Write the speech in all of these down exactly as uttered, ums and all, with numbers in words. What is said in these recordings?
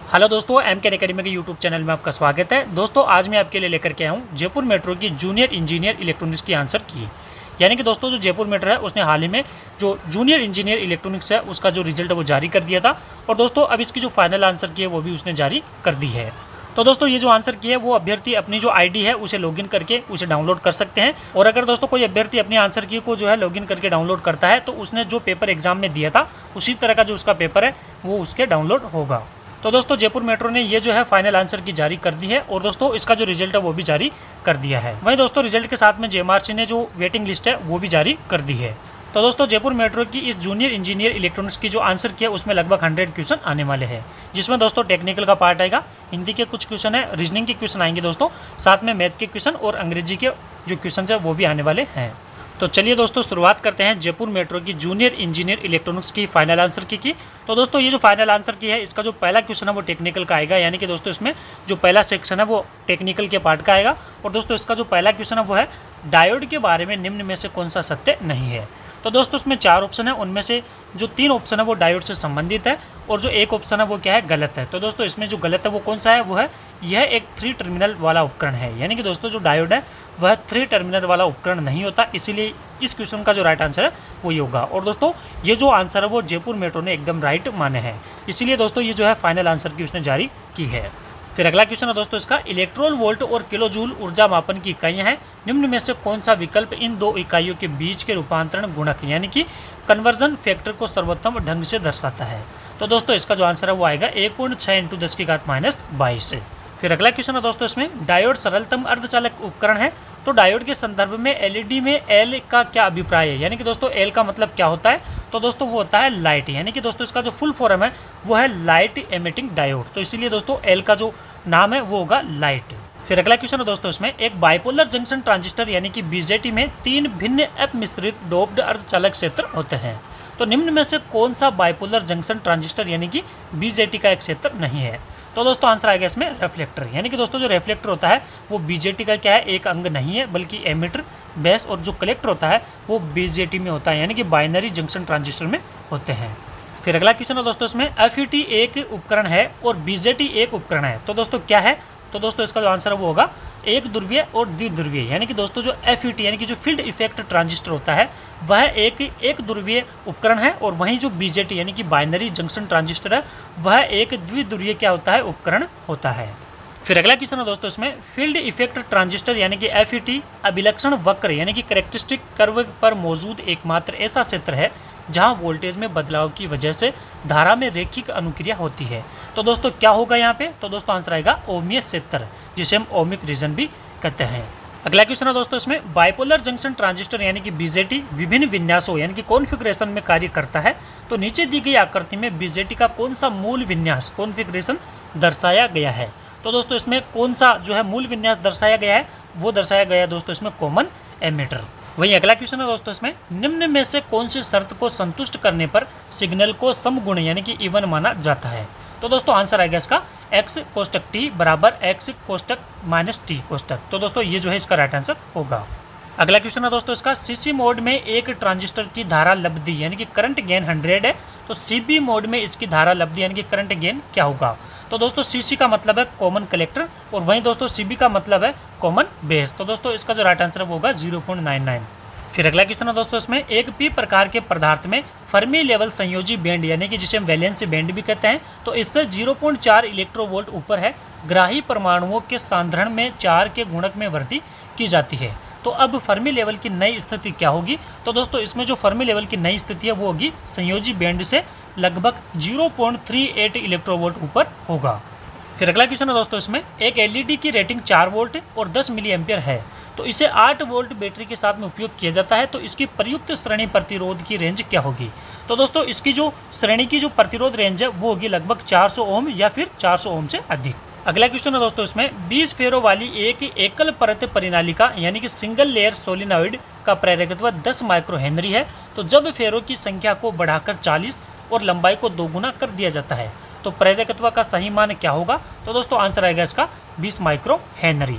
Hello दोस्तों, M के academy के यूट्यूब चैनल में आपका स्वागत है। दोस्तों आज मैं आपके लिए लेकर के आया हूँ जयपुर मेट्रो की जूनियर इंजीनियर इलेक्ट्रॉनिक्स की आंसर की। यानी कि दोस्तों जो जयपुर मेट्रो है उसने हाल ही में जो जूनियर इंजीनियर इलेक्ट्रॉनिक्स है उसका जो रिजल्ट है वो जारी कर दिया था और दोस्तों अब इसकी जो फाइनल आंसर की है वो भी उसने जारी कर दी है। तो दोस्तों ये जो आंसर की है वो अभ्यर्थी अपनी जो आईडी है उसे लॉगिन करके उसे डाउनलोड कर सकते हैं। और अगर दोस्तों कोई अभ्यर्थी अपनी आंसर की को जो है लॉगिन करके डाउनलोड करता है तो उसने जो पेपर एग्जाम में दिया था उसी तरह का जो उसका पेपर है वो उसके डाउनलोड होगा। तो दोस्तों जयपुर मेट्रो ने ये जो है फाइनल आंसर की जारी कर दी है और दोस्तों इसका जो रिजल्ट है वो भी जारी कर दिया है। वहीं दोस्तों रिजल्ट के साथ में जेएमआरसी ने जो वेटिंग लिस्ट है वो भी जारी कर दी है। तो दोस्तों जयपुर मेट्रो की इस जूनियर इंजीनियर इलेक्ट्रॉनिक्स की जो आंसर किया उसमें लगभग हंड्रेड क्वेश्चन आने वाले हैं, जिसमें दोस्तों टेक्निकल का पार्ट आएगा, हिंदी के कुछ क्वेश्चन है, रीजनिंग के क्वेश्चन आएंगे दोस्तों, साथ में मैथ के क्वेश्चन और अंग्रेजी के जो क्वेश्चन है वो भी आने वाले हैं। तो चलिए दोस्तों शुरुआत करते हैं जयपुर मेट्रो की जूनियर इंजीनियर इलेक्ट्रॉनिक्स की फाइनल आंसर की की तो दोस्तों ये जो फाइनल आंसर की है इसका जो पहला क्वेश्चन है वो टेक्निकल का आएगा। यानी कि दोस्तों इसमें जो पहला सेक्शन है वो टेक्निकल के पार्ट का आएगा और दोस्तों इसका जो पहला क्वेश्चन है वो है डायोड के बारे में निम्न में से कौन सा सत्य नहीं है। तो दोस्तों इसमें चार ऑप्शन है, उनमें से जो तीन ऑप्शन है वो डायोड से संबंधित है और जो एक ऑप्शन है वो क्या है, गलत है। तो दोस्तों इसमें जो गलत है वो कौन सा है, वो है यह एक थ्री टर्मिनल वाला उपकरण है। यानी कि दोस्तों जो डायोड है वह थ्री टर्मिनल वाला उपकरण नहीं होता, इसीलिए इस क्वेश्चन का जो राइट आंसर है वो ये होगा। और दोस्तों ये जो आंसर है वो जयपुर मेट्रो ने एकदम राइट माने हैं, इसीलिए दोस्तों ये जो है फाइनल आंसर की उसने जारी की है। फिर अगला क्वेश्चन है दोस्तों इसका, इलेक्ट्रोल वोल्ट और किलो जूल ऊर्जा मापन की इकाइयाँ हैं, निम्न में से कौन सा विकल्प इन दो इकाइयों के बीच के रूपांतरण गुणक यानी कि कन्वर्जन फैक्टर को सर्वोत्तम ढंग से दर्शाता है। तो दोस्तों इसका जो आंसर है वो आएगा एक पॉइंट छः इंटू दस की घात माइनस बाईस। फिर अगला क्वेश्चन है दोस्तों इसमें, डायोड सरलतम अर्धचालक उपकरण है, तो डायोड के संदर्भ में एलईडी में एल का क्या अभिप्राय है। यानी कि दोस्तों एल का मतलब क्या होता है, तो दोस्तों वो होता है लाइट। यानी कि दोस्तों इसका जो फुल फॉर्म है वो है लाइट एमिटिंग डायोड, तो इसीलिए दोस्तों एल का जो नाम है वो होगा लाइट। फिर अगला क्वेश्चन है दोस्तों इसमें, एक बाइपोलर जंक्शन ट्रांजिस्टर यानी कि बीजेटी में तीन भिन्न अपमिश्रित डोप्ड अर्धचालक क्षेत्र होते हैं, तो निम्न में से कौन सा बाइपोलर जंक्शन ट्रांजिस्टर यानी कि बीजेटी का एक क्षेत्र नहीं है। तो दोस्तों आंसर आएगा इसमें रिफ्लेक्टर। यानी कि दोस्तों जो रिफ्लेक्टर होता है वो बीजेटी का क्या है, एक अंग नहीं है, बल्कि एमिटर बेस और जो कलेक्टर होता है वो बीजेटी में होता है, यानी कि बाइनरी जंक्शन ट्रांजिस्टर में होते हैं। फिर अगला क्वेश्चन है दोस्तों इसमें, एफईटी एक उपकरण है और बीजेटी एक उपकरण है, तो दोस्तों क्या है, तो दोस्तों इसका जो आंसर है वो होगा एक ध्रुवीय और द्विध्रुवीय। यानी कि दोस्तों जो एफईटी यानी कि जो फील्ड इफेक्ट ट्रांजिस्टर होता है वह एक एक ध्रुवीय उपकरण है और वहीं जो बीजेटी यानी कि बाइनरी जंक्शन ट्रांजिस्टर है वह एक द्विध्रुवीय क्या होता है, उपकरण होता है। फिर अगला क्वेश्चन है दोस्तों इसमें, फील्ड इफेक्ट ट्रांजिस्टर यानी कि एफईटी अभिलक्षण वक्र यानी कि कैरेक्टरिस्टिक कर्व पर मौजूद एकमात्र ऐसा क्षेत्र है जहां वोल्टेज में बदलाव की वजह से धारा में रैखिक अनुक्रिया होती है। तो दोस्तों क्या होगा यहाँ पे, तो दोस्तों आंसर आएगा ओमिय क्षेत्र, जिसे हम ओमिक रीजन भी कहते हैं। अगला क्वेश्चन है दोस्तों इसमें, बाइपोलर जंक्शन ट्रांजिस्टर यानी कि बीजेटी विभिन्न विन्यासों यानी कि कॉन्फ़िगरेशन में कार्य करता है, तो नीचे दी गई आकृति में बीजेटी का कौन सा मूल विन्यास कॉन्फ़िगरेशन दर्शाया गया है। तो दोस्तों इसमें कौन सा जो है मूल विन्यास दर्शाया गया है, वो दर्शाया गया है दोस्तों इसमें कॉमन एमिटर। वहीं अगला क्वेश्चन है दोस्तों इसमें, निम्न में से कौन सी शर्त को संतुष्ट करने पर सिग्नल को समगुण यानी कि इवन माना जाता है। तो दोस्तों आंसर आएगा इसका एक्स कोष्टक टी बराबर एक्स कोष्टक माइनस टी कोष्टक। तो दोस्तों ये जो है इसका राइट आंसर होगा। अगला क्वेश्चन है दोस्तों इसका, सीसी मोड में एक ट्रांजिस्टर की धारा लब्धि यानी कि करंट गेन हंड्रेड है, तो सीबी मोड में इसकी धारा लब्धि यानी कि करंट गेन क्या होगा। तो दोस्तों सीसी का मतलब है कॉमन कलेक्टर और वहीं दोस्तों सीबी का मतलब है कॉमन बेस, तो दोस्तों इसका जो राइट आंसर है वो होगा जीरो पॉइंट नाइन नाइन। फिर अगला क्वेश्चन है दोस्तों इसमें, एक पी प्रकार के पदार्थ में फर्मी लेवल संयोजी बैंड यानी कि जिसे हम वैलेंसी बैंड भी कहते हैं, तो इससे जीरो पॉइंट चार इलेक्ट्रोवोल्ट ऊपर है, ग्राही परमाणुओं के सांद्रण में चार के गुणक में वृद्धि की जाती है। तो अब फर्मी लेवल की नई स्थिति क्या होगी, तो दोस्तों इसमें जो फर्मी लेवल की नई स्थिति है वो होगी संयोजी बैंड से लगभग zero point three eight electron volt ऊपर होगा। फिर अगला क्वेश्चन है दोस्तों इसमें, एक एलईडी की रेटिंग चार वोल्ट और दस मिली एम्पियर है, तो इसे आठ वोल्ट बैटरी के साथ में उपयोग किया जाता है, तो इसकी प्रयुक्त श्रेणी प्रतिरोध की रेंज क्या होगी। तो दोस्तों इसकी जो श्रेणी की जो प्रतिरोध रेंज है वो होगी लगभग चार सौ ओम या फिर चार सौ ओम से अधिक। अगला क्वेश्चन है दोस्तों इसमें, बीस फेरों वाली एक एकल परत परिनालिका यानी कि सिंगल लेयर सोलिनॉइड का प्रेरकत्व दस माइक्रो हेनरी है, तो जब फेरों की संख्या को बढ़ाकर चालीस और लंबाई को दोगुना कर दिया जाता है तो प्रेरकत्व का सही मान क्या होगा। तो दोस्तों आंसर आएगा इसका बीस माइक्रो हेनरी।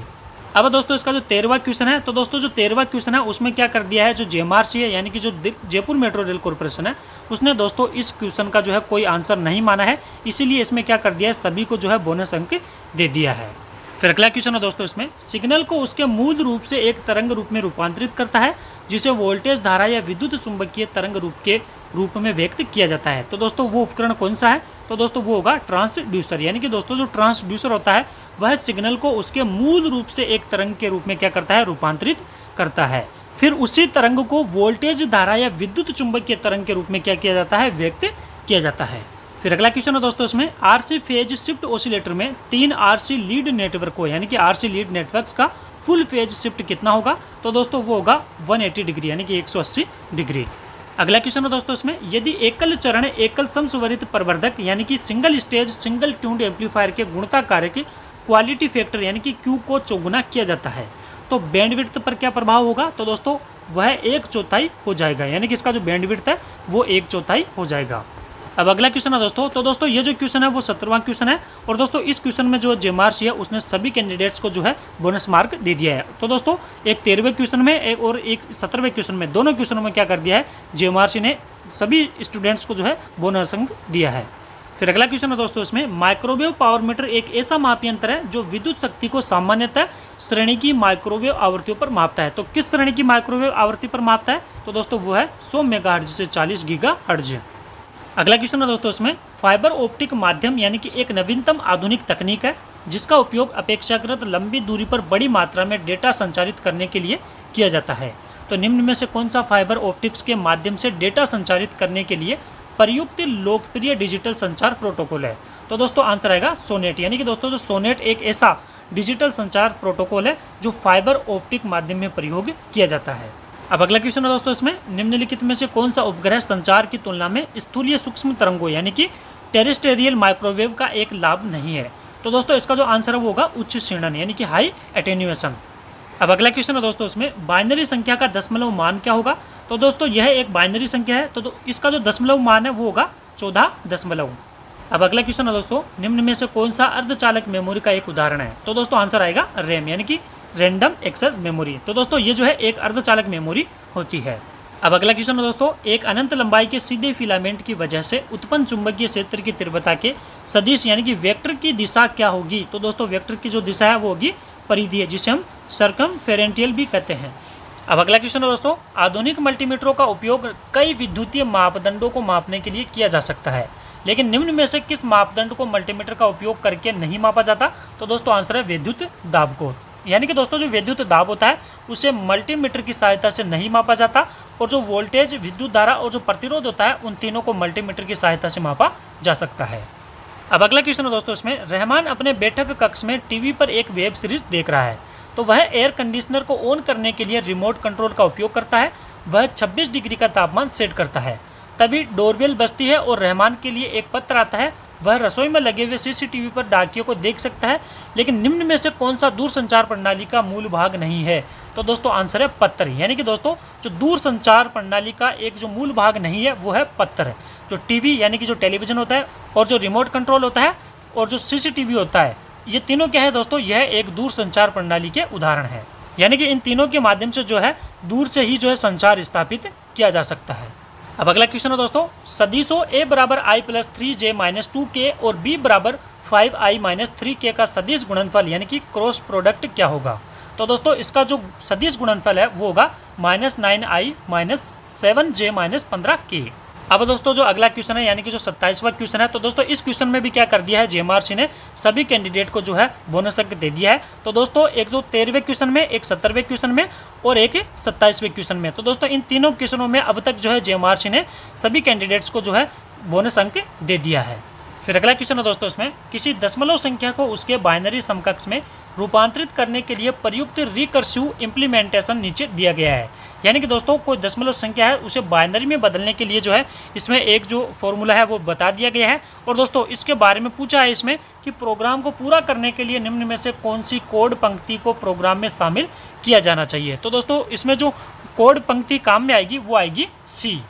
अब दोस्तों इसका जो तेरहवां क्वेश्चन है, तो दोस्तों जो तेरहवां क्वेश्चन है उसमें क्या कर दिया है, जो जेएमआरसी है यानी कि जो जयपुर मेट्रो रेल कॉर्पोरेशन है, उसने दोस्तों इस क्वेश्चन का जो है कोई आंसर नहीं माना है, इसीलिए इसमें क्या कर दिया है, सभी को जो है बोनस अंक दे दिया है। फिर अगला क्वेश्चन है दोस्तों, इसमें सिग्नल को उसके मूल रूप से एक तरंग रूप में रूपांतरित करता है, जिसे वोल्टेज धारा या विद्युत चुंबकीय तरंग रूप के रूप में व्यक्त किया जाता है। तो दोस्तों वो उपकरण कौन सा है, तो दोस्तों वो होगा ट्रांसड्यूसर। यानी कि दोस्तों जो ट्रांसड्यूसर होता है वह सिग्नल को उसके मूल रूप से एक तरंग के रूप में क्या करता है, रूपांतरित करता है। फिर उसी तरंग को वोल्टेज धारा या विद्युत चुंबकीय तरंग के रूप में क्या किया जाता है, व्यक्त किया जाता है। फिर अगला क्वेश्चन है दोस्तों, इसमें आरसी फेज शिफ्ट ऑसिलेटर में तीन आरसी लीड नेटवर्क को यानी कि आरसी लीड नेटवर्क्स का फुल फेज शिफ्ट कितना होगा, तो दोस्तों वो होगा एक सौ अस्सी डिग्री यानी कि एक सौ अस्सी डिग्री। अगला क्वेश्चन है दोस्तों, इसमें यदि एकल चरण एकल समस्वरित प्रवर्धक यानी कि single stage single tuned amplifier के गुणता कारक क्वालिटी फैक्टर यानी कि क्यू को चौगुना किया जाता है, तो बैंडविड्थ पर क्या प्रभाव होगा, तो दोस्तों वह एक चौथाई हो जाएगा। यानी कि इसका जो बैंडविड्थ है वो एक चौथाई हो जाएगा। अब अगला क्वेश्चन है दोस्तों, तो दोस्तों ये जो क्वेश्चन है वो सत्रहवां क्वेश्चन है, और दोस्तों इस क्वेश्चन में जो जेएमआरसी है उसने सभी कैंडिडेट्स को जो है बोनस मार्क दे दिया है। तो दोस्तों एक तेरहवें क्वेश्चन में एक और एक सत्रहवें क्वेश्चन में, दोनों क्वेश्चनों में क्या कर दिया है, जेएमआरसी ने सभी स्टूडेंट्स को जो है बोनस अंक दिया है। फिर अगला क्वेश्चन है दोस्तों, इसमें माइक्रोवेव पावर मीटर एक ऐसा मापी यंत्र है जो विद्युत शक्ति को सामान्यतः श्रेणी की माइक्रोवेव आवृत्तियों पर मापता है। तो किस श्रेणी की माइक्रोवेव आवृत्ति पर मापता है, तो दोस्तों वो है सौ मेगाहर्ट्ज से चालीस गीगाहर्ट्ज। अगला क्वेश्चन है दोस्तों, इसमें फाइबर ऑप्टिक माध्यम यानी कि एक नवीनतम आधुनिक तकनीक है जिसका उपयोग अपेक्षाकृत लंबी दूरी पर बड़ी मात्रा में डेटा संचारित करने के लिए किया जाता है। तो निम्न में से कौन सा फाइबर ऑप्टिक्स के माध्यम से डेटा संचारित करने के लिए प्रयुक्त लोकप्रिय डिजिटल संचार प्रोटोकॉल है, तो दोस्तों आंसर आएगा सोनेट। यानी कि दोस्तों जो सोनेट एक ऐसा डिजिटल संचार प्रोटोकॉल है जो फाइबर ऑप्टिक माध्यम में प्रयोग किया जाता है। अब अगला क्वेश्चन है दोस्तों, इसमें निम्नलिखित में से कौन सा उपग्रह संचार की तुलना में स्थूलीय सूक्ष्म तरंगों यानी कि टेरेस्टेरियल माइक्रोवेव का एक लाभ नहीं है, तो दोस्तों इसका जो आंसर है वो होगा उच्च क्षीणन यानी कि हाई एटेन्यूएशन। अब अगला क्वेश्चन है दोस्तों, इसमें बाइनरी संख्या का दशमलव मान क्या होगा, तो दोस्तों यह एक बाइनरी संख्या है, तो, तो इसका जो दशमलव मान है वो होगा चौदह दशमलव। अब अगला क्वेश्चन है दोस्तों, निम्न में से कौन सा अर्धचालक मेमोरी का एक उदाहरण है, तो दोस्तों आंसर आएगा रैम यानी कि रैंडम एक्सेस मेमोरी। तो दोस्तों ये जो है एक अर्धचालक मेमोरी होती है। अब अगला क्वेश्चन है दोस्तों, एक अनंत लंबाई के सीधे फिलामेंट की वजह से उत्पन्न चुंबकीय क्षेत्र की तीव्रता के सदिश यानी कि वेक्टर की दिशा क्या होगी, तो दोस्तों वेक्टर की जो दिशा है वो होगी परिधीय, जिसे हम सरकमफेरेंटियल भी कहते हैं। अब अगला क्वेश्चन है दोस्तों, आधुनिक मल्टीमीटरों का उपयोग कई विद्युतीय मापदंडों को मापने के लिए किया जा सकता है, लेकिन निम्न में से किस मापदंड को मल्टीमीटर का उपयोग करके नहीं मापा जाता, तो दोस्तों आंसर है विद्युत दाब को। यानी कि दोस्तों जो विद्युत दाब होता है उसे मल्टीमीटर की सहायता से नहीं मापा जाता, और जो वोल्टेज, विद्युत धारा और जो प्रतिरोध होता है उन तीनों को मल्टीमीटर की सहायता से मापा जा सकता है। अब अगला क्वेश्चन है दोस्तों, इसमें रहमान अपने बैठक कक्ष में टीवी पर एक वेब सीरीज देख रहा है, तो वह एयर कंडीशनर को ऑन करने के लिए रिमोट कंट्रोल का उपयोग करता है। वह छब्बीस डिग्री का तापमान सेट करता है, तभी डोरबेल बजती है और रहमान के लिए एक पत्र आता है। वह रसोई में लगे हुए सीसीटीवी पर डाकियों को देख सकता है, लेकिन निम्न में से कौन सा दूर संचार प्रणाली का मूल भाग नहीं है, तो दोस्तों आंसर है पत्र। यानी कि दोस्तों जो दूर संचार प्रणाली का एक जो मूल भाग नहीं है वो है पत्र। जो टीवी यानी कि जो टेलीविज़न होता है, और जो रिमोट कंट्रोल होता है, और जो सीसीटीवी होता है, ये तीनों क्या है दोस्तों, यह एक दूर संचार प्रणाली के उदाहरण है। यानी कि इन तीनों के माध्यम से जो है दूर से ही जो है संचार स्थापित किया जा सकता है। अब अगला क्वेश्चन है दोस्तों, सदिशों ए बराबर i plus three j minus two k और बी बराबर फाइव आई माइनस थ्री के का सदिश गुणनफल यानी कि क्रॉस प्रोडक्ट क्या होगा, तो दोस्तों इसका जो सदिश गुणनफल है वो होगा minus nine i minus seven j minus पंद्रह के। अब दोस्तों जो अगला क्वेश्चन है यानी कि जो सत्ताईसवां क्वेश्चन है, तो दोस्तों इस क्वेश्चन में भी क्या कर दिया है जेएमआरसी ने, सभी कैंडिडेट को जो है बोनस अंक दे दिया है। तो दोस्तों एक जो तेरहवें क्वेश्चन में, एक सत्तरवें क्वेश्चन में और एक सत्ताईसवें क्वेश्चन में, तो दोस्तों इन तीनों क्वेश्चनों में अब तक जो है जेएमआरसी ने सभी कैंडिडेट्स को जो है बोनस अंक दे दिया है। फिर अगला क्वेश्चन है दोस्तों, इसमें किसी दशमलव संख्या को उसके बाइनरी समकक्ष में रूपांतरित करने के लिए प्रयुक्त रिकर्सिव इम्प्लीमेंटेशन नीचे दिया गया है। यानी कि दोस्तों कोई दशमलव संख्या है उसे बाइनरी में बदलने के लिए जो है इसमें एक जो फॉर्मूला है वो बता दिया गया है, और दोस्तों इसके बारे में पूछा है इसमें कि प्रोग्राम को पूरा करने के लिए निम्न में से कौन सी कोड पंक्ति को प्रोग्राम में शामिल किया जाना चाहिए। तो दोस्तों इसमें जो कोड पंक्ति काम में आएगी वो आएगी सी।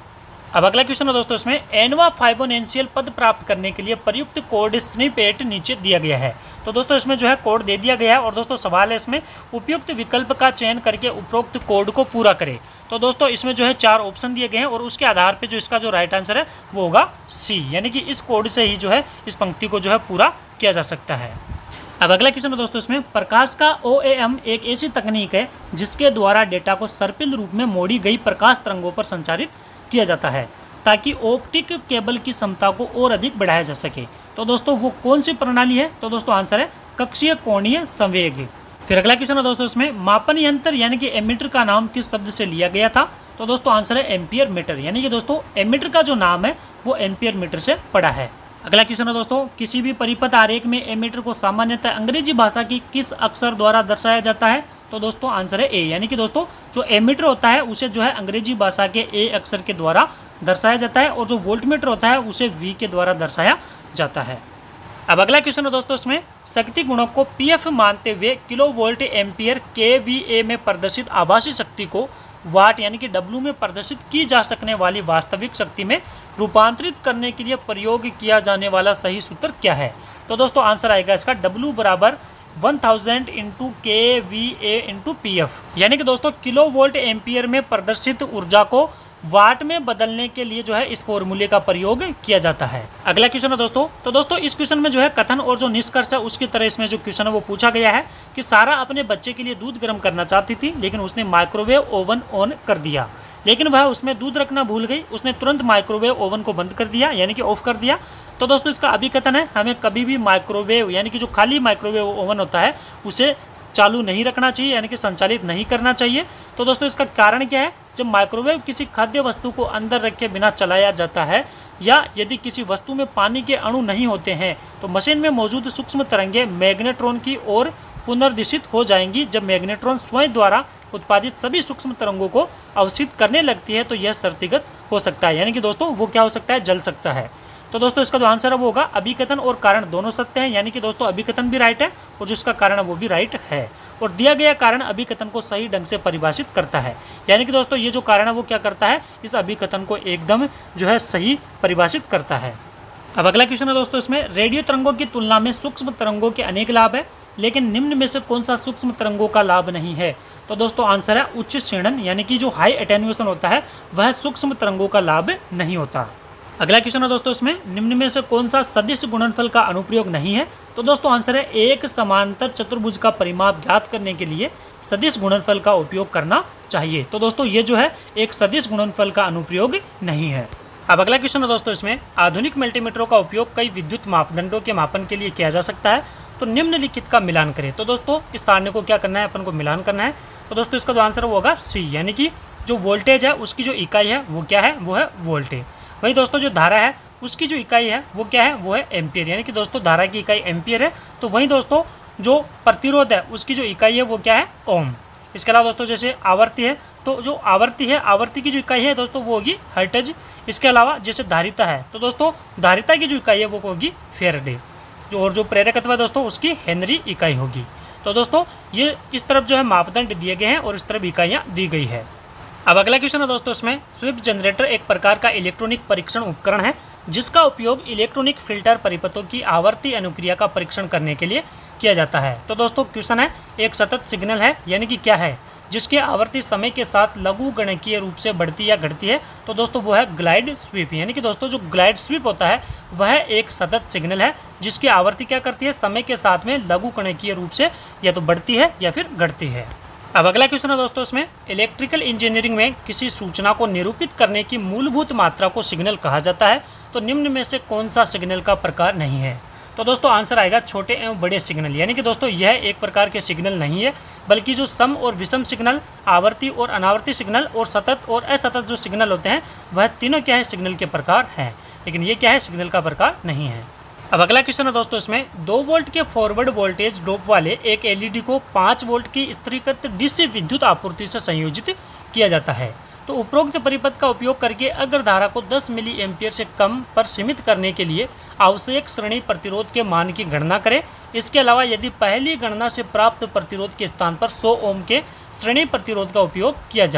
अब अगला क्वेश्चन है दोस्तों, इसमें एनवा फाइबोनेंशियल पद प्राप्त करने के लिए प्रयुक्त कोड स्निपेट नीचे दिया गया है। तो दोस्तों इसमें जो है कोड दे दिया गया है और दोस्तों सवाल है इसमें उपयुक्त विकल्प का चयन करके उपरोक्त कोड को पूरा करें। तो दोस्तों इसमें जो है चार ऑप्शन दिए गए हैं और उसके आधार पे जो इसका जो राइट आंसर है वो होगा सी, यानी कि इस कोड से ही जो है इस पंक्ति को जो है पूरा किया जा सकता है। अब अगला क्वेश्चन है दोस्तों, इसमें प्रकाश का ओ ए एम एक ऐसी तकनीक है जिसके द्वारा डेटा को सर्पिल रूप में मोड़ी गई प्रकाश तरंगों पर संचारित किया जाता है ताकि ऑप्टिक केबल की क्षमता को और अधिक बढ़ाया जा सके। तो दोस्तों वो कौन सी प्रणाली है? तो दोस्तों आंसर है कक्षीय कोणीय संवेग। फिर अगला क्वेश्चन है दोस्तों, इसमें मापन यंत्र यानी कि एमीटर का नाम किस शब्द से लिया गया था? तो दोस्तों आंसर है एम्पियर मीटर, यानी कि दोस्तों एमीटर का जो नाम है वो एम्पियर मीटर से पड़ा है। अगला क्वेश्चन है दोस्तों, किसी भी परिपथ आरेख में एमीटर को सामान्यतः अंग्रेजी भाषा की किस अक्षर द्वारा दर्शाया जाता है? तो दोस्तों आंसर है ए, यानी कि दोस्तों जो एमीटर होता है उसे जो है अंग्रेजी भाषा के ए अक्षर के द्वारा दर्शाया जाता है और जो वोल्टमीटर होता है उसे वी के द्वारा दर्शाया जाता है। अब अगला क्वेश्चन है दोस्तों, इसमें शक्ति गुणक को पीएफ मानते हुए किलो वोल्ट एम्पियर केवीए में प्रदर्शित आभासी शक्ति को वाट यानी कि डब्ल्यू में प्रदर्शित की जा सकने वाली वास्तविक शक्ति में रूपांतरित करने के लिए प्रयोग किया जाने वाला सही सूत्र क्या है? तो दोस्तों आंसर आएगा इसका डब्ल्यू बराबर one thousand into k V A into P F, यानी कि दोस्तों किलो वोल्ट एम्पियर में प्रदर्शित ऊर्जा को वाट में बदलने के लिए जो है इस फॉर्मूले का प्रयोग किया जाता है। अगला क्वेश्चन है दोस्तों, तो दोस्तों इस क्वेश्चन में जो है कथन और जो निष्कर्ष है उसकी तरह इसमें जो क्वेश्चन है वो पूछा गया है कि सारा अपने बच्चे के लिए दूध गर्म करना चाहती थी लेकिन उसने माइक्रोवेव ओवन ऑन कर दिया, लेकिन वह उसमें दूध रखना भूल गई। उसने तुरंत माइक्रोवेव ओवन को बंद कर दिया यानी कि ऑफ कर दिया। तो दोस्तों इसका अभिकथन है हमें कभी भी माइक्रोवेव यानी कि जो खाली माइक्रोवेव ओवन होता है उसे चालू नहीं रखना चाहिए यानी कि संचालित नहीं करना चाहिए। तो दोस्तों इसका कारण क्या है? जब माइक्रोवेव किसी खाद्य वस्तु को अंदर रखे बिना चलाया जाता है या यदि किसी वस्तु में पानी के अणु नहीं होते हैं तो मशीन में मौजूद सूक्ष्म तरंगें मैग्नेट्रॉन की ओर पुनर्दिशित हो जाएंगी। जब मैग्नेट्रॉन स्वयं द्वारा उत्पादित सभी सूक्ष्म तरंगों को अवशित करने लगती है तो यह शर्तिगत हो सकता है, यानी कि दोस्तों वो क्या हो सकता है? जल सकता है। तो दोस्तों इसका जो आंसर है वो होगा अभिकथन और कारण दोनों सत्य हैं, यानी कि दोस्तों अभिकथन भी राइट है और जिसका कारण है वो भी राइट है और दिया गया कारण अभिकथन को सही ढंग से परिभाषित करता है, यानी कि दोस्तों ये जो कारण है वो क्या करता है? इस अभिकथन को एकदम जो है सही परिभाषित करता है। अब अगला क्वेश्चन है दोस्तों, इसमें रेडियो तरंगों की तुलना में सूक्ष्म तरंगों के अनेक लाभ है लेकिन निम्न में से कौन सा सूक्ष्म तरंगों का लाभ नहीं है? तो दोस्तों आंसर है उच्च क्षीणन, यानी कि जो हाई एटेन्यूएशन होता है वह सूक्ष्म तरंगों का लाभ नहीं होता। अगला क्वेश्चन है दोस्तों, इसमें निम्न में से कौन सा सदिश गुणनफल का अनुप्रयोग नहीं है? तो दोस्तों आंसर है एक समांतर चतुर्भुज का परिमाप ज्ञात करने के लिए सदिश गुणनफल का उपयोग करना चाहिए। तो दोस्तों ये जो है एक सदिश गुणनफल का अनुप्रयोग नहीं है। अब अगला क्वेश्चन है दोस्तों, इसमें आधुनिक मल्टीमीटरों का उपयोग कई विद्युत मापदंडों के मापन के लिए किया जा सकता है, तो निम्नलिखित का मिलान करें। तो दोस्तों इस सारणी को क्या करना है? अपन को मिलान करना है। तो दोस्तों इसका जो आंसर है वो होगा सी, यानी कि जो वोल्टेज है उसकी जो इकाई है वो क्या है? वो है वोल्टेज। वही दोस्तों जो धारा है उसकी जो इकाई है वो क्या है? वो है एम्पियर, यानी कि दोस्तों धारा की इकाई एम्पियर है। तो वही दोस्तों जो प्रतिरोध है उसकी जो इकाई है वो क्या है? ओम। इसके अलावा दोस्तों जैसे आवर्ती है तो जो आवर्ती है आवर्ती की जो इकाई है दोस्तों वो होगी हर्ट्ज। इसके अलावा जैसे धारिता है तो दोस्तों धारिता की जो इकाई है वो होगी फेराडे, जो और जो प्रेरकत्व है दोस्तों उसकी हेनरी इकाई होगी। तो दोस्तों ये इस तरफ जो है मापदंड दिए गए हैं और इस तरफ इकाइयाँ दी गई है। अब अगला क्वेश्चन है दोस्तों, इसमें स्विफ्ट जनरेटर एक प्रकार का इलेक्ट्रॉनिक परीक्षण उपकरण है जिसका उपयोग इलेक्ट्रॉनिक फिल्टर परिपथों की आवर्ती अनुक्रिया का परीक्षण करने के लिए किया जाता है। तो दोस्तों क्वेश्चन है एक सतत सिग्नल है यानी कि क्या है जिसकी आवर्ती समय के साथ लघु गणकीय रूप से बढ़ती या घटती है? तो दोस्तों वो है ग्लाइड स्वीप, यानी कि दोस्तों जो ग्लाइड स्वीप होता है वह एक सतत सिग्नल है जिसकी आवर्ती क्या करती है? समय के साथ में लघु गणकीय रूप से या तो बढ़ती है या फिर घटती है। अब अगला क्वेश्चन है दोस्तों, इसमें इलेक्ट्रिकल इंजीनियरिंग में किसी सूचना को निरूपित करने की मूलभूत मात्रा को सिग्नल कहा जाता है, तो निम्न में से कौन सा सिग्नल का प्रकार नहीं है? तो दोस्तों आंसर आएगा छोटे एवं बड़े सिग्नल, यानी कि दोस्तों यह एक प्रकार के सिग्नल नहीं है बल्कि जो सम और विषम सिग्नल, आवर्ती और अनावर्ती सिग्नल और सतत और असतत जो सिग्नल होते हैं वह तीनों क्या है? सिग्नल के प्रकार हैं, लेकिन ये क्या है? सिग्नल का प्रकार नहीं है। अब अगला क्वेश्चन है दोस्तों, इसमें दो वोल्ट के फॉरवर्ड वोल्टेज ड्रॉप वाले एक एलईडी को पाँच वोल्ट की स्थिरीकृत डीसी विद्युत आपूर्ति से संयोजित किया जाता है। तो उपरोक्त परिपथ का उपयोग करके अगर धारा को दस मिली एम्पियर से कम पर सीमित करने के लिए आवश्यक श्रेणी प्रतिरोध के मान की गणना करें। इसके अलावा यदि पहली गणना से प्राप्त प्रतिरोध के स्थान पर सौ ओम के श्रेणी प्रतिरोध का उपयोग किया जाए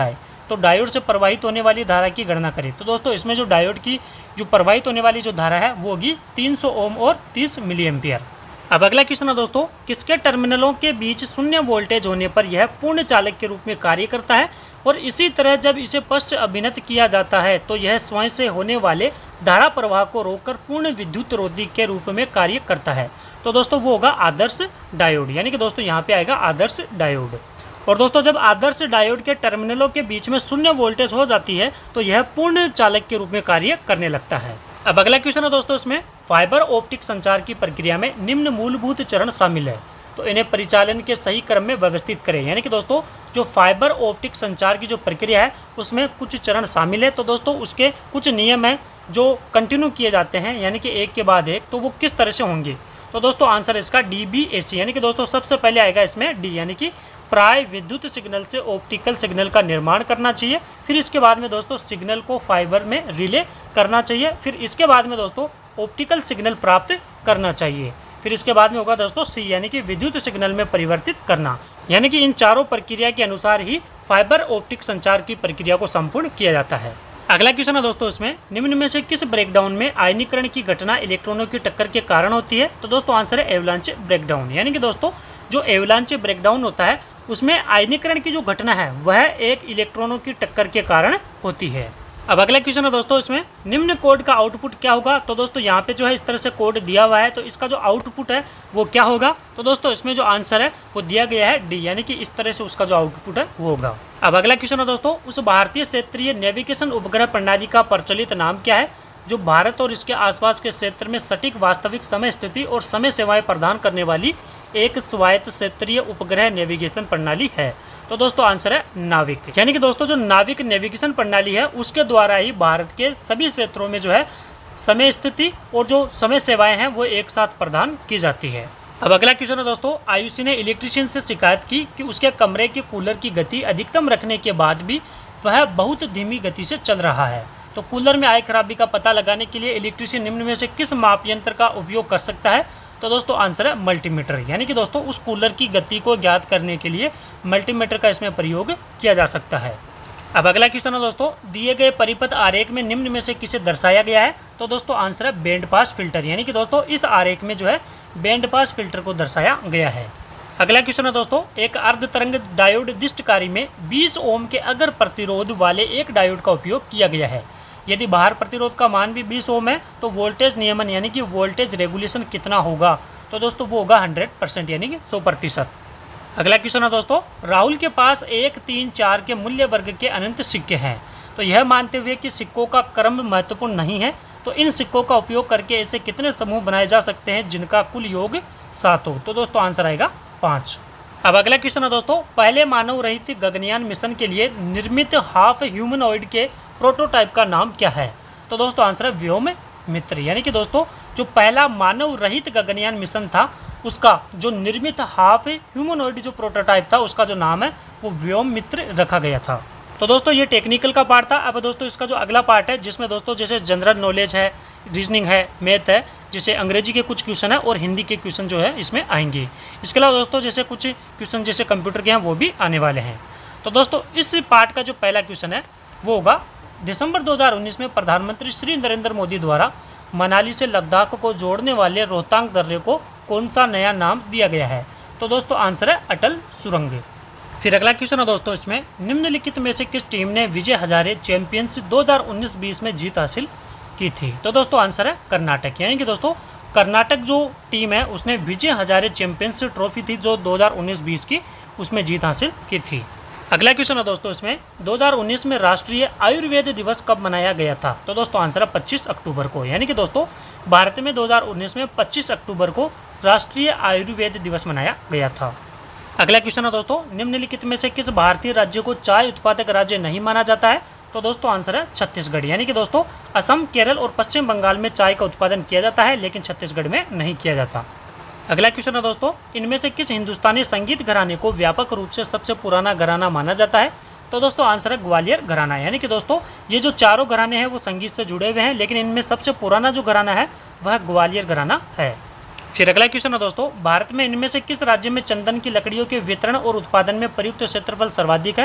तो डायोड से प्रवाहित होने वाली धारा की गणना करें। तो दोस्तों इसमें जो डायोड की जो प्रवाहित होने वाली जो धारा है वो होगी तीन सौ ओम और तीस मिली एम्पियर। अब अगला क्वेश्चन है दोस्तों, किसके टर्मिनलों के बीच शून्य वोल्टेज होने पर यह पूर्ण चालक के रूप में कार्य करता है और इसी तरह जब इसे पश्च अभिनत किया जाता है तो यह स्वयं से होने वाले धारा प्रवाह को रोककर पूर्ण विद्युत रोधी के रूप में कार्य करता है। तो दोस्तों वो होगा आदर्श डायोड, यानी कि दोस्तों यहाँ पे आएगा आदर्श डायोड। और दोस्तों जब आदर्श डायोड के टर्मिनलों के बीच में शून्य वोल्टेज हो जाती है तो यह पूर्ण चालक के रूप में कार्य करने लगता है। अब अगला क्वेश्चन है दोस्तों, इसमें फाइबर ऑप्टिक संचार की प्रक्रिया में निम्न मूलभूत चरण शामिल है, तो इन्हें परिचालन के सही क्रम में व्यवस्थित करें। यानी कि दोस्तों जो फाइबर ऑप्टिक संचार की जो प्रक्रिया है उसमें कुछ चरण शामिल है, तो दोस्तों उसके कुछ नियम हैं जो कंटिन्यू किए जाते हैं, यानी कि एक के बाद एक, तो वो किस तरह से होंगे। तो दोस्तों आंसर इसका डी बी ए सी, यानी कि दोस्तों सबसे पहले आएगा इसमें डी, यानी कि प्राय विद्युत सिग्नल से ऑप्टिकल सिग्नल का निर्माण करना चाहिए। फिर इसके बाद में दोस्तों सिग्नल को फाइबर में रिले करना चाहिए। फिर इसके बाद में दोस्तों ऑप्टिकल सिग्नल प्राप्त करना चाहिए। फिर इसके बाद में होगा दोस्तों सी, यानी कि विद्युत सिग्नल में परिवर्तित करना। यानी कि इन चारों प्रक्रिया के अनुसार ही फाइबर ऑप्टिक संचार की प्रक्रिया को संपूर्ण किया जाता है। अगला क्वेश्चन है दोस्तों, इसमें निम्न में से किस ब्रेकडाउन में आयनीकरण की घटना इलेक्ट्रॉनों की टक्कर के कारण होती है। तो दोस्तों आंसर है एवलांच ब्रेकडाउन। यानी कि दोस्तों जो एवलांच ब्रेकडाउन होता है उसमें आयनीकरण की जो घटना है वह एक इलेक्ट्रॉनों की टक्कर के कारण होती है। अब अगला क्वेश्चन है दोस्तों, इसमें निम्न कोड का आउटपुट क्या होगा। तो दोस्तों यहाँ पे जो है इस तरह से कोड दिया हुआ है, तो इसका जो आउटपुट है वो क्या होगा। तो दोस्तों इसमें जो आंसर है वो दिया गया है डी, यानी कि इस तरह से उसका जो आउटपुट है वो होगा। अब अगला क्वेश्चन है दोस्तों, उस भारतीय क्षेत्रीय नेविगेशन उपग्रह प्रणाली का प्रचलित नाम क्या है जो भारत और इसके आसपास के क्षेत्र में सटीक वास्तविक समय स्थिति और समय सेवाएं प्रदान करने वाली एक स्वायत्त क्षेत्रीय उपग्रह नेविगेशन प्रणाली है। तो दोस्तों आंसर है नाविक। यानी कि दोस्तों जो नाविक नेविगेशन प्रणाली है उसके द्वारा ही भारत के सभी क्षेत्रों में जो है समय स्थिति और जो समय सेवाएं हैं वो एक साथ प्रदान की जाती है। अब अगला क्वेश्चन है दोस्तों, आयुषी ने इलेक्ट्रीशियन से शिकायत की कि उसके कमरे के कूलर की गति अधिकतम रखने के बाद भी वह बहुत धीमी गति से चल रहा है। तो कूलर में आई खराबी का पता लगाने के लिए इलेक्ट्रीशियन निम्न में से किस माप यंत्र का उपयोग कर सकता है। तो दोस्तों आंसर है मल्टीमीटर। यानी कि दोस्तों उस कूलर की गति को ज्ञात करने के लिए मल्टीमीटर का इसमें प्रयोग किया जा सकता है। अब अगला क्वेश्चन है दोस्तों, दिए गए परिपथ आरेख में निम्न में से किसे दर्शाया गया है। तो दोस्तों आंसर है बैंड पास फिल्टर। यानी कि दोस्तों इस आरेख में जो है बैंड पास फिल्टर को दर्शाया गया है। अगला क्वेश्चन है दोस्तों, एक अर्ध तरंग डायोड दिष्टकारी में बीस ओम के अगर प्रतिरोध वाले एक डायोड का उपयोग किया गया है। यदि बाहर प्रतिरोध का मान भी बीस ओम है तो वोल्टेज नियमन यानी कि वोल्टेज रेगुलेशन कितना होगा। तो दोस्तों वो होगा हंड्रेड परसेंट, यानी कि सौ प्रतिशत। अगला क्वेश्चन है दोस्तों, राहुल के पास एक तीन चार के मूल्य वर्ग के अनंत सिक्के हैं, तो यह मानते हुए कि सिक्कों का क्रम महत्वपूर्ण नहीं है तो इन सिक्कों का उपयोग करके ऐसे कितने समूह बनाए जा सकते हैं जिनका कुल योग सात हो। तो दोस्तों आंसर आएगा पाँच। अब अगला क्वेश्चन है दोस्तों, पहले मानव रहित गगनयान मिशन के लिए निर्मित हाफ ह्यूमनॉइड के प्रोटोटाइप का नाम क्या है। तो दोस्तों आंसर है व्योम मित्र। यानी कि दोस्तों जो पहला मानव रहित गगनयान मिशन था उसका जो निर्मित हाफ ह्यूमनॉइड जो प्रोटोटाइप था उसका जो नाम है वो व्योम मित्र रखा गया था। तो दोस्तों ये टेक्निकल का पार्ट था। अब दोस्तों इसका जो अगला पार्ट है जिसमें दोस्तों जैसे जनरल नॉलेज है, रीजनिंग है, मैथ है, जैसे अंग्रेजी के कुछ क्वेश्चन है और हिंदी के क्वेश्चन जो है इसमें आएंगे। इसके अलावा दोस्तों जैसे कुछ क्वेश्चन जैसे कंप्यूटर के हैं वो भी आने वाले हैं। तो दोस्तों इस पार्ट का जो पहला क्वेश्चन है वो होगा, दिसंबर दो हज़ार उन्नीस में प्रधानमंत्री श्री नरेंद्र मोदी द्वारा मनाली से लद्दाख को जोड़ने वाले रोहतांग दर्रे को कौन सा नया नाम दिया गया है। तो दोस्तों आंसर है अटल सुरंग। फिर अगला क्वेश्चन है दोस्तों, इसमें निम्नलिखित में से किस टीम ने विजय हजारे चैंपियंस दो हज़ार उन्नीस बीस में जीत हासिल की थी। तो दोस्तों आंसर है कर्नाटक। यानी कि दोस्तों कर्नाटक जो टीम है उसने विजय हजारे चैंपियंस ट्रॉफी थी जो दो हज़ार उन्नीस बीस की उसमें जीत हासिल की थी। अगला क्वेश्चन है दोस्तों, इसमें दो हज़ार उन्नीस में राष्ट्रीय आयुर्वेद दिवस कब मनाया गया था। तो दोस्तों आंसर है पच्चीस अक्टूबर को। यानी कि दोस्तों भारत में दो हज़ार उन्नीस में पच्चीस अक्टूबर को राष्ट्रीय आयुर्वेद दिवस मनाया गया था। अगला क्वेश्चन है दोस्तों, निम्नलिखित में से किस भारतीय राज्य को चाय उत्पादक राज्य नहीं माना जाता है। तो दोस्तों आंसर है छत्तीसगढ़। यानी कि दोस्तों असम, केरल और पश्चिम बंगाल में चाय का उत्पादन किया जाता है लेकिन छत्तीसगढ़ में नहीं किया जाता। अगला क्वेश्चन है दोस्तों, इनमें से किस हिंदुस्तानी संगीत घराने को व्यापक रूप से सबसे पुराना घराना माना जाता है। तो दोस्तों आंसर है ग्वालियर घराना। यानी कि दोस्तों ये जो चारों घराने हैं वो संगीत से जुड़े हुए हैं लेकिन इनमें सबसे पुराना जो घराना है वह ग्वालियर घराना है। फिर अगला क्वेश्चन है दोस्तों, भारत में इनमें से किस राज्य में चंदन की लकड़ियों के वितरण और उत्पादन में प्रयुक्त क्षेत्रफल सर्वाधिक है।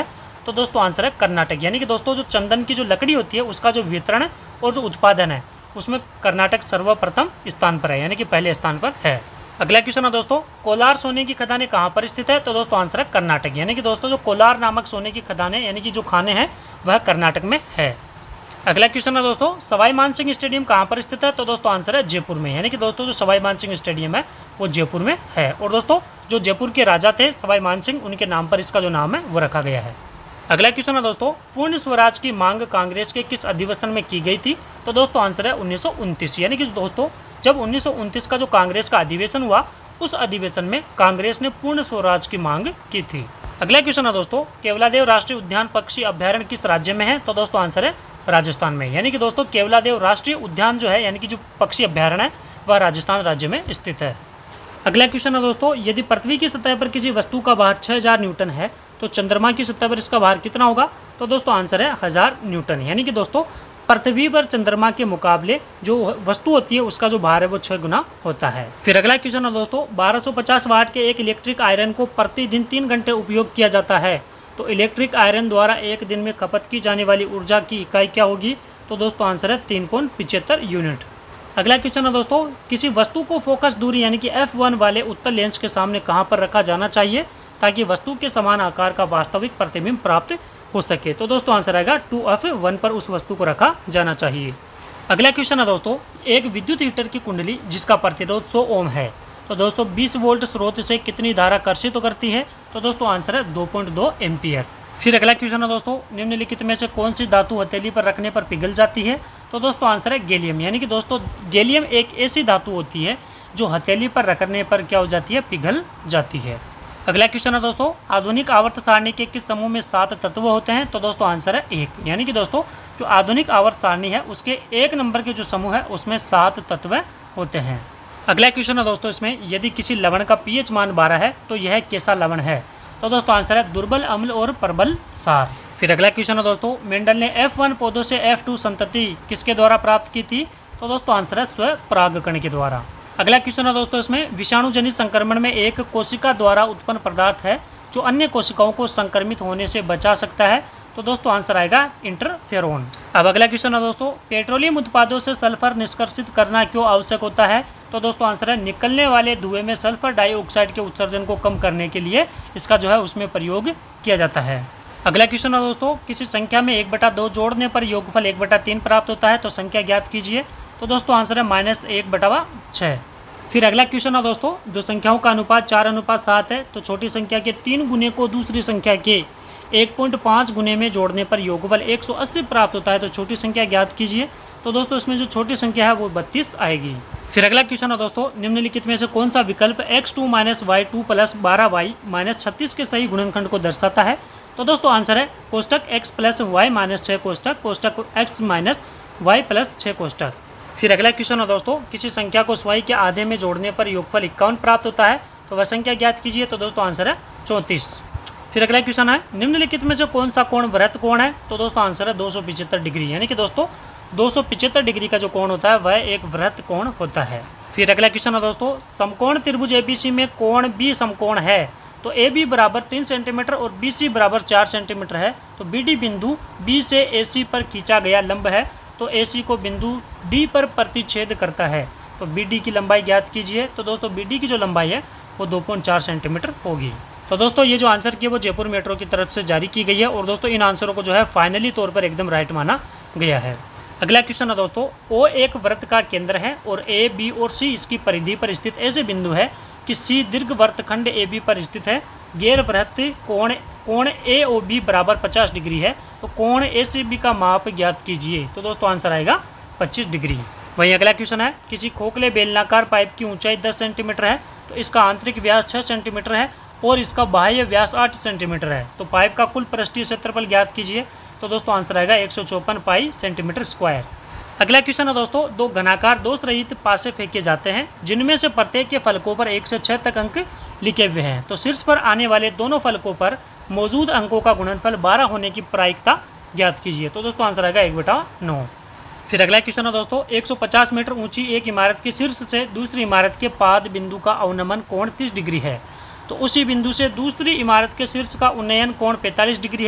तो दोस्तों आंसर है कर्नाटक। यानी कि दोस्तों जो चंदन की जो लकड़ी होती है उसका जो वितरण और जो उत्पादन है उसमें कर्नाटक सर्वप्रथम स्थान पर है, यानी कि पहले स्थान पर है। अगला क्वेश्चन है दोस्तों, कोलार सोने की खदानें कहाँ पर स्थित है? तो दोस्तों आंसर है कर्नाटक। यानी कि दोस्तों जो कोलार नामक सोने की खदानें यानी कि जो खाने हैं वह कर्नाटक में है। अगला क्वेश्चन है दोस्तों, सवाई मानसिंह स्टेडियम कहाँ पर स्थित है? तो दोस्तों आंसर है जयपुर में। यानी कि दोस्तों जो सवाई मानसिंह स्टेडियम है वो जयपुर में है। और दोस्तों जो जयपुर के राजा थे सवाई मानसिंह, उनके नाम पर इसका जो नाम है वो रखा गया है। अगला क्वेश्चन है दोस्तों, पूर्ण स्वराज की मांग कांग्रेस के किस अधिवेशन में की गई थी? तो दोस्तों आंसर है उन्नीस सौ उनतीस। यानी कि दोस्तों जब उन्नीस सौ उनतीस का जो कांग्रेस का अधिवेशन हुआ उस अधिवेशन में कांग्रेस ने पूर्ण स्वराज की मांग की थी। अगला क्वेश्चन है दोस्तों, केवलादेव राष्ट्रीय उद्यान पक्षी अभ्यारण्य किस राज्य में है? तो दोस्तों आंसर है राजस्थान में। यानी कि दोस्तों केवलादेव राष्ट्रीय उद्यान जो है यानी कि जो पक्षी अभ्यारण्य है वह राजस्थान राज्य में स्थित है। अगला क्वेश्चन है दोस्तों, यदि पृथ्वी की सतह पर किसी वस्तु का भार छह हज़ार न्यूटन है तो चंद्रमा की सतह पर इसका भार कितना होगा? तो दोस्तों आंसर है हज़ार न्यूटन। यानी कि दोस्तों पृथ्वी पर चंद्रमा के मुकाबले जो वस्तु होती है उसका जो भार है वो छह गुना होता है। फिर अगला क्वेश्चन है दोस्तों, बारह सौ पचास वाट के एक इलेक्ट्रिक आयरन को प्रतिदिन तीन घंटे उपयोग किया जाता है तो इलेक्ट्रिक आयरन द्वारा एक दिन में खपत की जाने वाली ऊर्जा की इकाई क्या होगी? तो दोस्तों आंसर है तीन पॉइंट पिछहत्तर यूनिट। अगला क्वेश्चन है दोस्तों, किसी वस्तु को फोकस दूरी यानी कि एफ वन वाले उत्तल लेंस के सामने कहाँ पर रखा जाना चाहिए ताकि वस्तु के समान आकार का वास्तविक प्रतिबिंब प्राप्त हो सके? तो दोस्तों आंसर आएगा टू एफ वन पर उस वस्तु को रखा जाना चाहिए। अगला क्वेश्चन है दोस्तों, एक विद्युत हीटर की कुंडली जिसका प्रतिरोध सौ ओम है तो दोस्तों बीस वोल्ट स्रोत से कितनी धारा कर्षित तो करती है? तो दोस्तों आंसर है दो पॉइंट दो एम्पियर। फिर अगला क्वेश्चन है दोस्तों, निम्नलिखित में से कौन सी धातु हथेली पर रखने पर पिघल जाती है? तो दोस्तों आंसर है गैलियम। यानी कि दोस्तों गैलियम एक ऐसी धातु होती है जो हथेली पर रखने पर क्या हो जाती है? पिघल जाती है। अगला क्वेश्चन है दोस्तों, आधुनिक आवर्त सारणी के किस समूह में सात तत्व होते हैं? तो दोस्तों आंसर है एक। यानी कि दोस्तों जो आधुनिक आवर्त सारणी है उसके एक नंबर के जो समूह है उसमें सात तत्व होते हैं। अगला क्वेश्चन है दोस्तों, इसमें यदि किसी लवण का पीएच मान बारह है तो यह कैसा लवण है? तो दोस्तों आंसर है दुर्बल अम्ल और प्रबल सार। फिर अगला क्वेश्चन है दोस्तों, मेंडल ने एफ वन पौधों से एफ टू संतति किसके द्वारा प्राप्त की थी? तो दोस्तों आंसर है स्व परागकण के द्वारा। अगला क्वेश्चन है दोस्तों, इसमें विषाणु जनित संक्रमण में एक कोशिका द्वारा उत्पन्न पदार्थ है जो अन्य कोशिकाओं को संक्रमित होने से बचा सकता है तो दोस्तों आंसर आएगा इंटरफेरोन। अब अगला क्वेश्चन है दोस्तों, पेट्रोलियम उत्पादों से सल्फर निष्कर्षित करना क्यों आवश्यक होता है? तो दोस्तों आंसर है निकलने वाले धुएं में सल्फर डाइऑक्साइड के उत्सर्जन को कम करने के लिए इसका जो है उसमें प्रयोग किया जाता है। अगला क्वेश्चन है दोस्तों, किसी संख्या में एक बटा दो जोड़ने पर योगफल एक बटा तीन प्राप्त होता है तो संख्या ज्ञात कीजिए। तो दोस्तों आंसर है माइनस एक बटा छः। फिर अगला क्वेश्चन है दोस्तों, दो संख्याओं का अनुपात चार अनुपात सात है तो छोटी संख्या के तीन गुने को दूसरी संख्या के एक पॉइंट पाँच गुने में जोड़ने पर योगफल एक सौ अस्सी प्राप्त होता है तो छोटी संख्या ज्ञात कीजिए। तो दोस्तों इसमें जो छोटी संख्या है वो बत्तीस आएगी। फिर अगला क्वेश्चन है दोस्तों, निम्नलिखित में से कौन सा विकल्प x two minus y two plus बारह वाई माइनस छत्तीस के सही गुणनखंड को दर्शाता है? तो दोस्तों आंसर है कोष्टक एक्स प्लस वाई माइनस छः कोष्टक कोष्टक एक्स माइनस वाई प्लस छः कोष्टक। फिर अगला क्वेश्चन है दोस्तों, किसी संख्या को स्वाई के आधे में जोड़ने पर योगफल इक्यावन प्राप्त होता है तो वह संख्या ज्ञात कीजिए। तो दोस्तों आंसर है चौंतीस। फिर अगला क्वेश्चन है, निम्नलिखित में से कौन सा कोण वृत्त कोण है? तो दोस्तों आंसर है दो सौ पिछहत्तर डिग्री। यानी कि दोस्तों दो सौ पिछहत्तर डिग्री का जो कोण होता है वह एक वृत्त कोण होता है। फिर अगला क्वेश्चन है दोस्तों, समकोण त्रिभुज एबीसी में कोण बी समकोण है तो ए बी बराबर तीन सेंटीमीटर और बी सी बराबर चार सेंटीमीटर है तो बी डी बिंदु बी से ए सी पर खींचा गया लंब है तो ए सी को बिंदु डी पर प्रतिच्छेद करता है तो बी डी की लंबाई ज्ञात कीजिए। तो दोस्तों बी डी की जो लंबाई है वो दो पॉइंट चार सेंटीमीटर होगी। तो दोस्तों ये जो आंसर की है वो जयपुर मेट्रो की तरफ से जारी की गई है और दोस्तों इन आंसरों को जो है फाइनली तौर पर एकदम राइट माना गया है। अगला क्वेश्चन है दोस्तों, ओ एक वृत्त का केंद्र है और ए बी और सी इसकी परिधि पर स्थित ऐसे बिंदु है कि सी दीर्घ वृत्तखंड ए बी पर स्थित है। गैर वृत्त कोण कोण ए ओ बी बराबर पचास डिग्री है तो कोण ए सी बी का माप ज्ञात कीजिए। तो दोस्तों आंसर आएगा पच्चीस डिग्री। वहीं अगला क्वेश्चन है, किसी खोखले बेलनाकार पाइप की ऊंचाई दस सेंटीमीटर है तो इसका आंतरिक व्यास छः सेंटीमीटर है और इसका बाह्य व्यास आठ सेंटीमीटर है तो पाइप का कुल पृष्ठीय क्षेत्रफल ज्ञात कीजिए। तो दोस्तों आंसर आएगा एक सौ चौपन पाई सेंटीमीटर स्क्वायर। अगला क्वेश्चन है दोस्तों, दो घनाकार दोष रहित पासे फेंके जाते हैं जिनमें से प्रत्येक के फलकों पर एक से छः तक अंक लिखे हुए हैं तो शीर्ष पर आने वाले दोनों फलकों पर मौजूद अंकों का गुणनफल बारह होने की प्रायिकता ज्ञात कीजिए। तो दोस्तों आंसर आएगा एक बटा नौ। फिर अगला क्वेश्चन है दोस्तों, एक सौ पचास मीटर ऊंची एक इमारत के शीर्ष से दूसरी इमारत के पाद बिंदु का अवनमन कोण तीस डिग्री है तो उसी बिंदु से दूसरी इमारत के शीर्ष का उन्नयन कोण पैंतालीस डिग्री है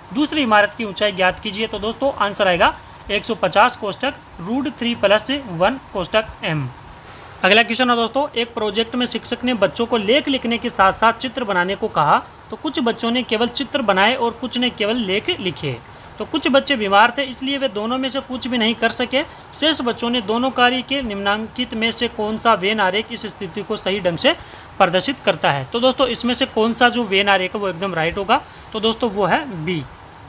दूसरी इमारत की ऊंचाई ज्ञात कीजिए। तो दोस्तों आंसर आएगा एक सौ पचास कोष्टक रूट थ्री प्लस वन कोष्टक एम। अगला क्वेश्चन है दोस्तों, एक प्रोजेक्ट में शिक्षक ने बच्चों को लेख लिखने के साथ साथ चित्र बनाने को कहा, तो कुछ बच्चों ने केवल चित्र बनाए और कुछ ने केवल लेख लिखे। तो कुछ बच्चे बीमार थे इसलिए वे दोनों में से कुछ भी नहीं कर सके। शेष बच्चों ने दोनों कार्य के निम्नांकित में से कौन सा वेन आरेख इस स्थिति को सही ढंग से प्रदर्शित करता है। तो दोस्तों इसमें से कौन सा जो वेन आरेख है वो एकदम राइट होगा। तो दोस्तों वो है बी।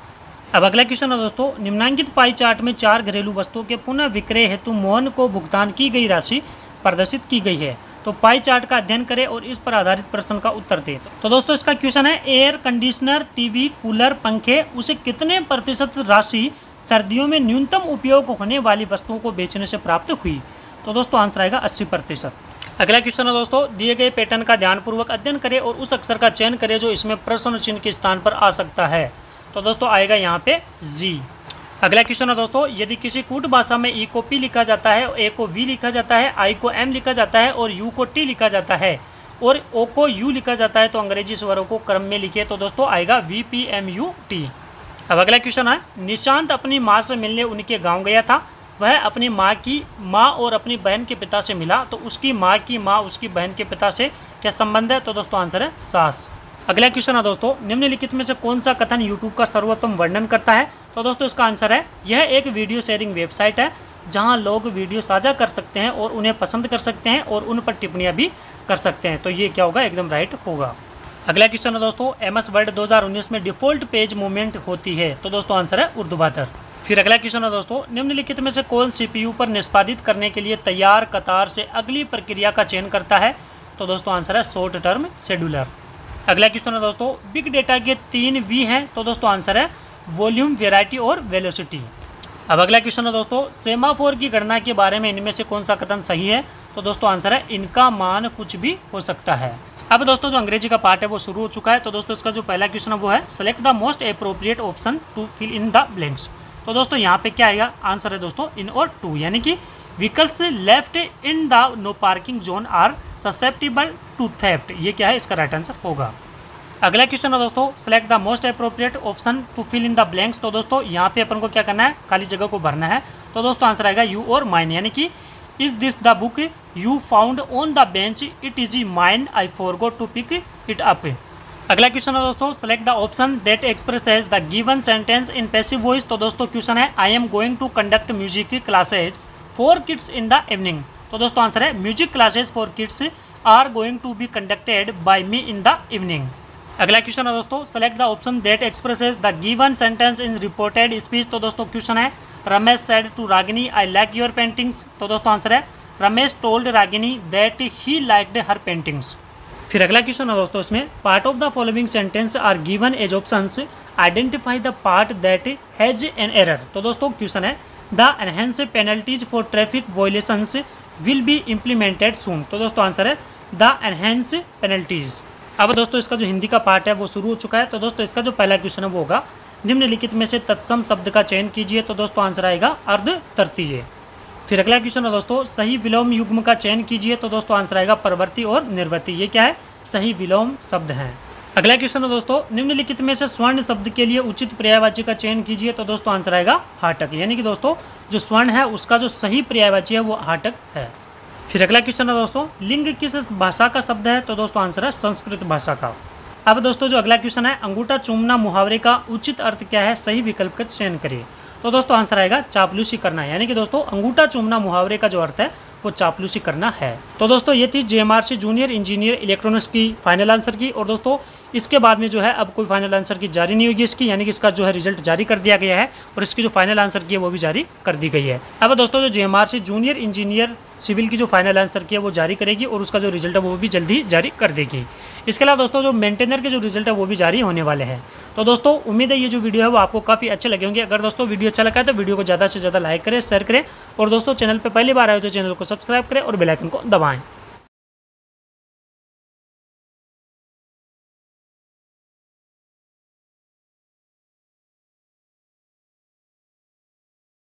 अब अगला क्वेश्चन है दोस्तों, निम्नांकित पाई चार्ट में चार घरेलू वस्तुओं के पुनः विक्रय हेतु मोहन को भुगतान की गई राशि प्रदर्शित की गई है। तो पाई चार्ट का अध्ययन करें और इस पर आधारित प्रश्न का उत्तर दें। तो दोस्तों इसका क्वेश्चन है, एयर कंडीशनर, टीवी, कूलर, पंखे उसे कितने प्रतिशत राशि सर्दियों में न्यूनतम उपयोग होने वाली वस्तुओं को बेचने से प्राप्त हुई। तो दोस्तों आंसर आएगा अस्सी प्रतिशत। अगला क्वेश्चन है दोस्तों, दिए गए पैटर्न का ध्यानपूर्वक अध्ययन करें और उस अक्षर का चयन करें जो इसमें प्रश्न चिन्ह के स्थान पर आ सकता है। तो दोस्तों आएगा यहाँ पे जी। अगला क्वेश्चन है दोस्तों, यदि किसी कूट भाषा में ई को पी लिखा जाता है, ए को वी लिखा जाता है, आई को एम लिखा जाता है और यू को टी लिखा जाता है और ओ को यू लिखा जाता है, तो अंग्रेजी स्वरों को क्रम में लिखिए। तो दोस्तों आएगा V P M U T. अब अगला क्वेश्चन है, निशांत अपनी माँ से मिलने उनके गाँव गया था। वह अपनी माँ की माँ और अपनी बहन के पिता से मिला, तो उसकी माँ की माँ उसकी बहन के पिता से क्या संबंध है। तो दोस्तों आंसर है सास। अगला क्वेश्चन है दोस्तों, निम्नलिखित में से कौन सा कथन यूट्यूब का सर्वोत्तम वर्णन करता है। तो दोस्तों इसका आंसर है, यह एक वीडियो शेयरिंग वेबसाइट है जहां लोग वीडियो साझा कर सकते हैं और उन्हें पसंद कर सकते हैं और उन पर टिप्पणियां भी कर सकते हैं। तो ये क्या होगा, एकदम राइट होगा। अगला क्वेश्चन है दोस्तों, एम एस वर्ड दो हज़ार उन्नीस में डिफॉल्ट पेज मूवमेंट होती है। तो दोस्तों आंसर है ऊर्ध्वाधर। फिर अगला क्वेश्चन है दोस्तों, निम्नलिखित में से कौन सीपीयू पर निष्पादित करने के लिए तैयार कतार से अगली प्रक्रिया का चयन करता है। तो दोस्तों आंसर है शॉर्ट टर्म शेड्यूलर। अगला क्वेश्चन है दोस्तों, बिग डेटा के तीन वी हैं। तो दोस्तों आंसर है वॉल्यूम, वेराइटी और वेलोसिटी। अब अगला क्वेश्चन है दोस्तों, सेमाफोर की गणना के बारे में इनमें से कौन सा कथन सही है। तो दोस्तों आंसर है इनका मान कुछ भी हो सकता है। अब दोस्तों जो अंग्रेजी का पार्ट है वो शुरू हो चुका है। तो दोस्तों इसका जो पहला क्वेश्चन है वो है, select the most appropriate option to fill in the blanks. तो दोस्तों यहाँ पे क्या आएगा, आंसर है दोस्तों इन और टू, यानी कि vehicles left in the no parking zone are susceptible to theft. ये क्या है, इसका राइट आंसर होगा। अगला क्वेश्चन है दोस्तों, select the most appropriate option to fill in the blanks. तो दोस्तों यहाँ पे अपन को क्या करना है, खाली जगह को भरना है। तो दोस्तों आंसर आएगा यू और माइन, यानी कि is this the book you found on the bench, it is ई mine, I forgot to pick it up. अगला क्वेश्चन है दोस्तों, select the option that expresses the given sentence in passive voice. तो दोस्तों question है, I am going to conduct music classes for kids in the evening. तो दोस्तों answer है music classes for kids are going to be conducted by me in the evening. अगला question है दोस्तों, select the option that expresses the given sentence in reported speech. तो दोस्तों question है, Ramesh said to Ragini I like your paintings. तो दोस्तों answer है Ramesh told Ragini that he liked her paintings. फिर अगला क्वेश्चन है दोस्तों, इसमें part of the following sentence are given as options, identify the part that has an error. तो दोस्तों क्वेश्चन है, the enhance penalties for traffic violations will be implemented soon. तो दोस्तों आंसर है द एनहेंस पेनल्टीज। अब दोस्तों इसका जो हिंदी का पार्ट है वो शुरू हो चुका है। तो दोस्तों इसका जो पहला क्वेश्चन है वो होगा, निम्नलिखित में से तत्सम शब्द का चयन कीजिए। तो दोस्तों आंसर आएगा अर्ध तृतीय। फिर अगला क्वेश्चन है दोस्तों, सही विलोम युग्म का चयन कीजिए। तो दोस्तों आंसर आएगा परवर्ती और निर्वर्ती। ये क्या है, सही विलोम शब्द हैं। अगला क्वेश्चन है दोस्तों, निम्नलिखित में से स्वर्ण शब्द के लिए उचित पर्यायवाची का चयन कीजिए। तो दोस्तों आंसर आएगा हाटक, यानी कि दोस्तों जो स्वर्ण है उसका जो सही पर्यायवाची है वो हाटक है। फिर अगला क्वेश्चन है दोस्तों, लिंग किस भाषा का शब्द है। तो दोस्तों आंसर है संस्कृत भाषा का। अब दोस्तों जो अगला क्वेश्चन है, अंगूठा चूमना मुहावरे का उचित अर्थ क्या है, सही विकल्प का चयन करिए। तो दोस्तों आंसर आएगा चापलूसी करना, यानी कि दोस्तों अंगूठा चूमना मुहावरे का जो अर्थ है वो चापलूसी करना है। तो दोस्तों ये थी जेएमआरसी जूनियर इंजीनियर इलेक्ट्रॉनिक्स की फाइनल आंसर की। और दोस्तों इसके बाद में जो है अब कोई फाइनल आंसर की जारी नहीं होगी इसकी, यानी कि इसका जो है रिजल्ट जारी कर दिया गया है और इसकी जो फाइनल आंसर की है वो भी जारी कर दी गई है। अब दोस्तों जो जेएमआरसी जूनियर इंजीनियर सिविल की जो फाइनल आंसर की है वो जारी करेगी और उसका जो रिजल्ट है वो भी जल्दी जारी कर देगी। इसके अलावा दोस्तों जो मेंटेनर के जो रिजल्ट है वो भी जारी होने वाले हैं। तो दोस्तों उम्मीद है ये जो वीडियो है वो आपको काफ़ी अच्छे लगे होंगे। अगर दोस्तों वीडियो अच्छा लगा है तो वीडियो को ज़्यादा से ज़्यादा लाइक करें, शेयर करें और दोस्तों चैनल पर पहली बार आए तो चैनल को सब्सक्राइब करें और बेल आइकन को दबाएं।